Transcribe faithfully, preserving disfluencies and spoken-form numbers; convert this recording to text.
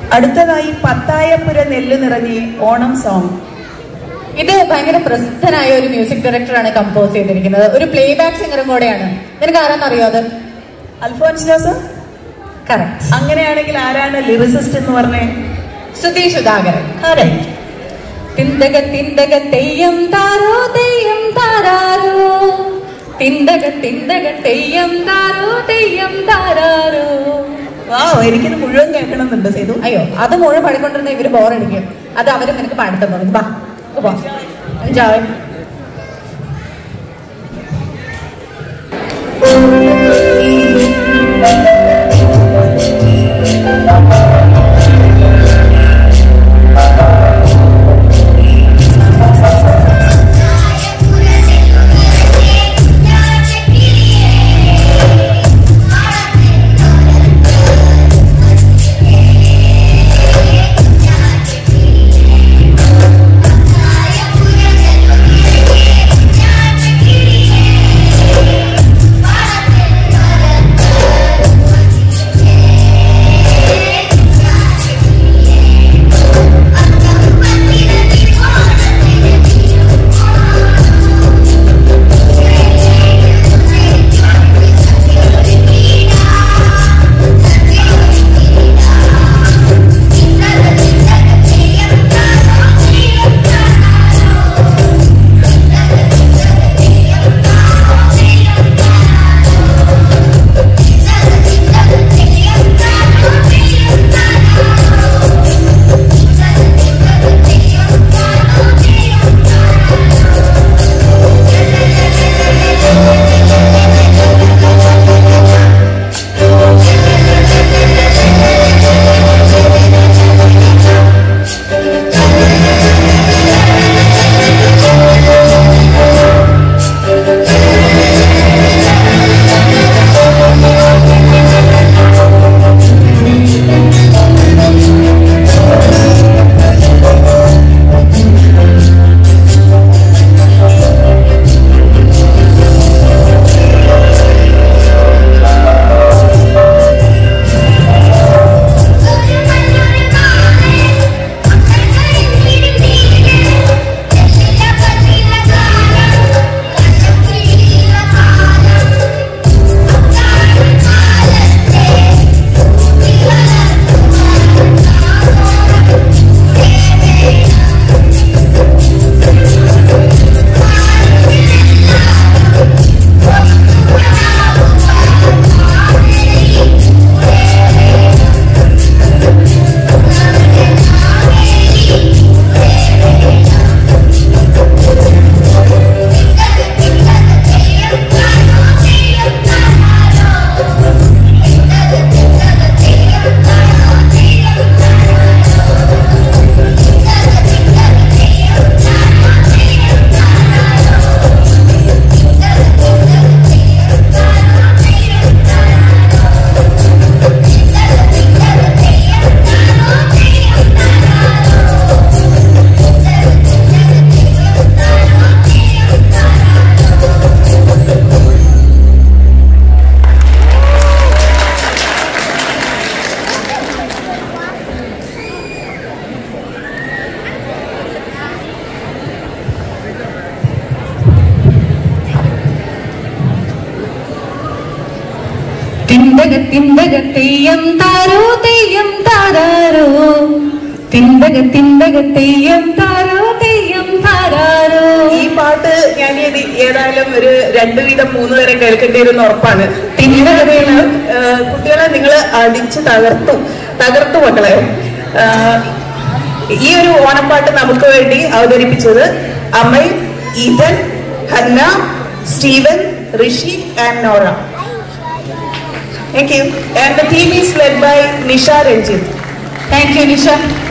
അടുത്തതായി പത്തായപ്പുര നെല്ല് നിറഞ്ഞ് ഓണം സോങ്. ഇത് ഭയങ്കര പ്രസിദ്ധനായ ഒരു മ്യൂസിക് ഡയറക്ടറാണ് കമ്പോസ് ചെയ്തിരിക്കുന്നത്. ഒരു പ്ലേ ബാക്ക് സിംഗറും കൂടെയാണ്. നിനക്ക് ആരാന്നറിയോ അത്? അൽഫോൻസ് ജോസഫ്. കറക്റ്റ്. അങ്ങനെയാണെങ്കിൽ ആരാണ് ലിറിസിസ്റ്റ് എന്ന് പറഞ്ഞേ? സുധീഷ് സുധാകരൻ. കറക്റ്റ്. തിന്തക തിന്തക തെയ്യം താരോ തെയ്യം താരാരോ, തിന്തക തിന്തക തെയ്യം താരോ തെയ്യം താരാരോ. വാ, എനിക്കിത് മുഴുവൻ കേൾക്കണമെന്നുണ്ട് സേതു. അയ്യോ, അത് മുഴുവൻ പാടിക്കൊണ്ടിരുന്ന ഇവര് ബോറടിക്കും. അത് അവര് നിനക്ക് പാടിത്തന്നു. ബാ എൻജോയ്. തിന്തക തിന്തക തെയ്യം താരോ തെയ്യം താരാരോ, തിന്തക തിന്തക തെയ്യം താരോ തെയ്യം താരാരോ. ഈ പാട്ട് ഞാൻ ഏതായാലും ഒരു രണ്ടു വീതം മൂന്ന് വരെ കേൾക്കേണ്ടിയിരുന്ന ഉറപ്പാണ്. തിന്തകതയില് കുട്ടികളെ നിങ്ങൾ അടിച്ച് തകർത്തു തകർത്തു മക്കളെ. ഈ ഒരു ഓണപ്പാട്ട് നമുക്ക് വേണ്ടി അവതരിപ്പിച്ചത് Amay, Ethan, Hannah, Steven, Rishi and Nora. Thank you. And the team is led by Nisha Renjith. Thank you, Nisha.